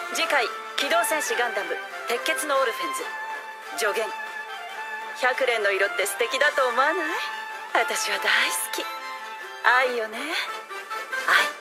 次回機動戦士ガンダム鉄血のオルフェンズ助言。百連の色って素敵だと思わない？私は大好き。愛よね、愛。